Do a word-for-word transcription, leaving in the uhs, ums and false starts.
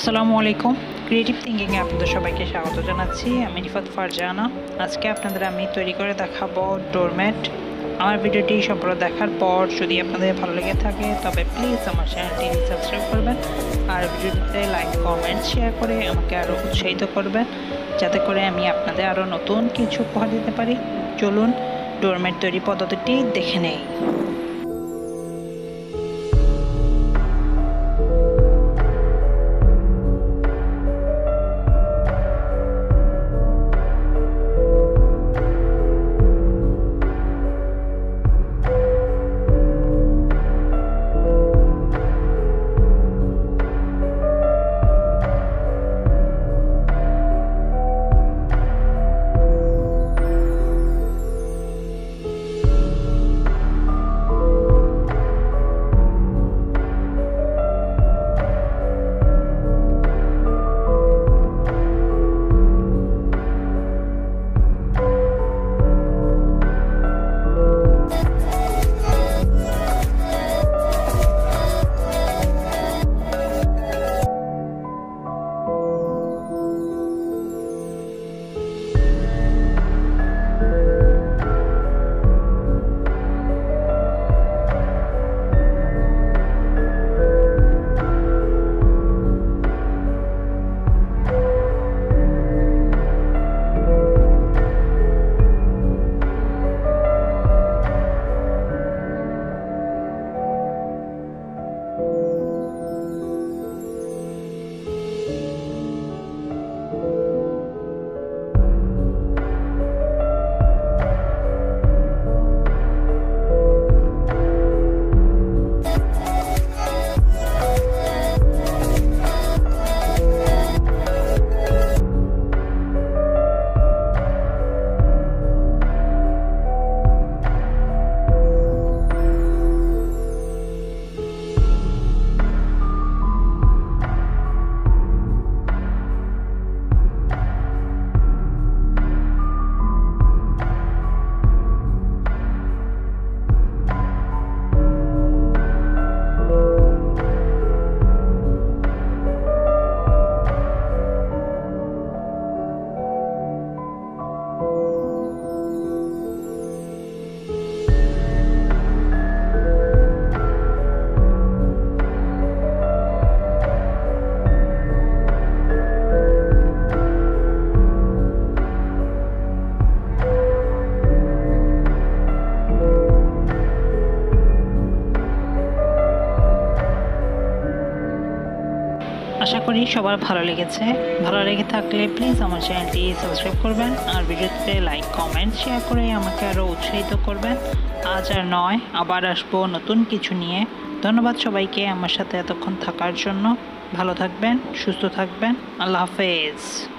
আসসালামু আলাইকুম। ক্রিয়েটিভ থিঙ্কিংয়ে আপনাদের সবাইকে স্বাগত জানাচ্ছি। আমি রিফাত ফারজানা। আজকে আপনাদের আমি তৈরি করে দেখাবো ডোরম্যাট। আমার ভিডিওটি সম্পূর্ণ দেখার পর যদি আপনাদের ভালো লেগে থাকে তবে প্লিজ আমার চ্যানেলটি সাবস্ক্রাইব করবেন আর ভিডিওটিতে লাইক কমেন্ট শেয়ার করে আমাকে আরও উৎসাহিত করবেন, যাতে করে আমি আপনাদের আরও নতুন কিছু উপহার দিতে পারি। চলুন ডোরম্যাট তৈরি পদ্ধতিটি দেখে নেই। আশা করি সবার ভালো লেগেছে। ভালো লেগে থাকলে প্লিজ আমার চ্যানেলটি সাবস্ক্রাইব করবেন আর ভিডিওতে লাইক কমেন্ট শেয়ার করে আমাকে আরও উৎসাহিত করবেন। আজ আর নয়, আবার আসবো নতুন কিছু নিয়ে। ধন্যবাদ সবাইকে আমার সাথে এতক্ষণ থাকার জন্য। ভালো থাকবেন, সুস্থ থাকবেন। আল্লাহ হাফেজ।